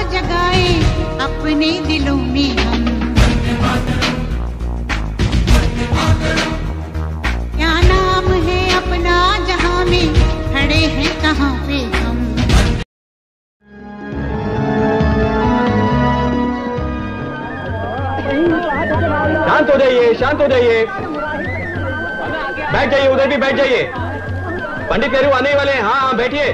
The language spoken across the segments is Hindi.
जगाए अपने दिलों में हम। क्या नाम है अपना जहां में, खड़े हैं कहाँ पे हम। शांत हो जाइए, शांत हो जाइए, बैठ जाइए, उधर भी बैठ जाइए। पंडित नेहरू आने वाले हैं। हाँ हाँ बैठिए।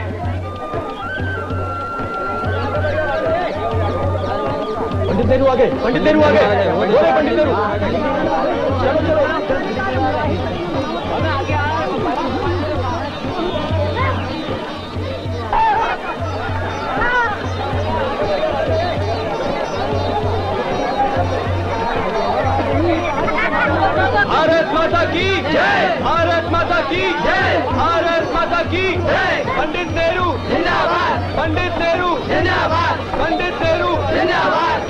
पंडित नेहरू आ गए, पंडित नेहरू आ गए, बोले पंडित नेहरू। चलो चलो। भारत माता की जय, भारत माता की जय, भारत माता की जय। पंडित नेहरू जिंदाबाद, पंडित नेहरू जिंदाबाद, पंडित नेहरू जिंदाबाद।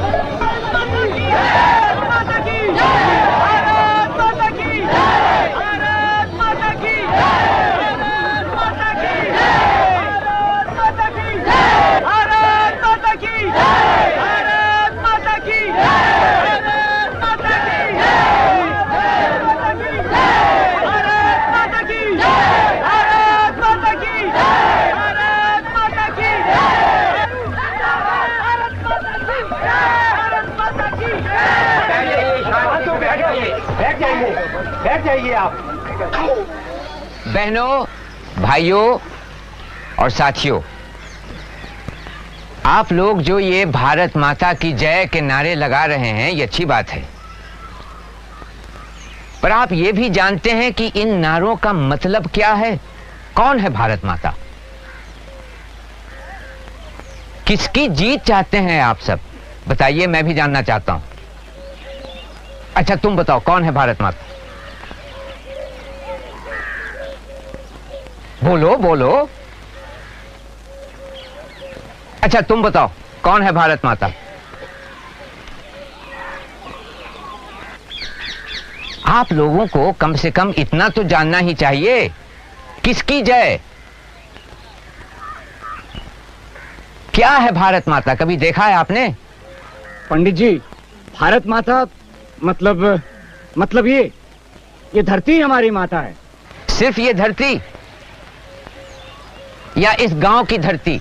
भारत माता की जय, भारत माता की जय, भारत माता की जय, भारत माता की जय, भारत माता की जय, भारत माता की जय, भारत माता की जय, भारत माता की बैठ जाइए आप। बहनों, भाइयों और साथियों, आप लोग जो ये भारत माता की जय के नारे लगा रहे हैं, ये अच्छी बात है, पर आप ये भी जानते हैं कि इन नारों का मतलब क्या है? कौन है भारत माता? किसकी जीत चाहते हैं आप सब? बताइए, मैं भी जानना चाहता हूं। अच्छा तुम बताओ, कौन है भारत माता? बोलो बोलो। अच्छा तुम बताओ, कौन है भारत माता? आप लोगों को कम से कम इतना तो जानना ही चाहिए, किसकी जय? क्या है भारत माता? कभी देखा है आपने? पंडित जी, भारत माता मतलब ये धरती हमारी माता है। सिर्फ ये धरती, या इस गांव की धरती,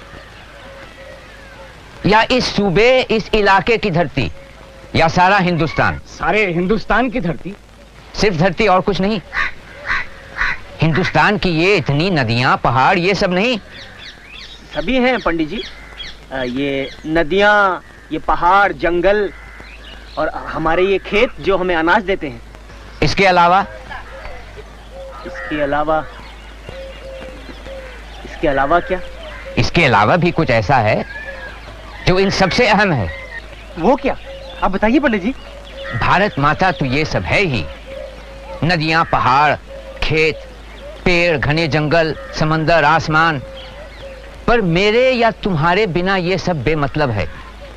या इस सूबे, इस इलाके की धरती, या सारा हिंदुस्तान? सारे हिंदुस्तान की धरती। सिर्फ धरती, और कुछ नहीं? हिंदुस्तान की ये इतनी नदियां, पहाड़, ये सब नहीं? सभी हैं पंडित जी। ये नदियां, ये पहाड़, जंगल और हमारे ये खेत जो हमें अनाज देते हैं। इसके अलावा? इसके अलावा क्या? इसके अलावा भी कुछ ऐसा है जो इन सबसे अहम है। वो क्या? आप बताइए पंडित जी। भारत माता तो ये सब है ही, नदियां, पहाड़, खेत, पेड़, घने जंगल, समंदर, आसमान, पर मेरे या तुम्हारे बिना ये सब बेमतलब है।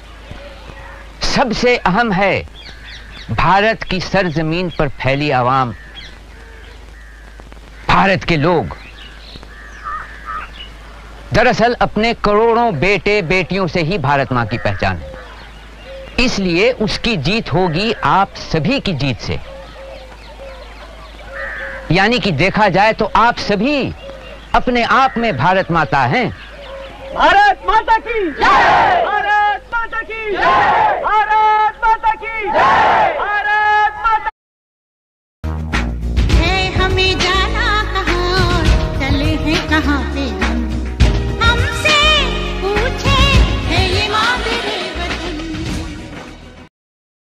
सबसे अहम है भारत की सरजमीन पर फैली आवाम, भारत के लोग। दरअसल अपने करोड़ों बेटे बेटियों से ही भारत मां की पहचान है, इसलिए उसकी जीत होगी आप सभी की जीत से। यानी कि देखा जाए तो आप सभी अपने आप में भारत माता हैं। भारत माता की जय, भारत माता की जय, भारत माता की जय, भारत माता। है हमें जाना कहाँ, चले हैं कहाँ पे।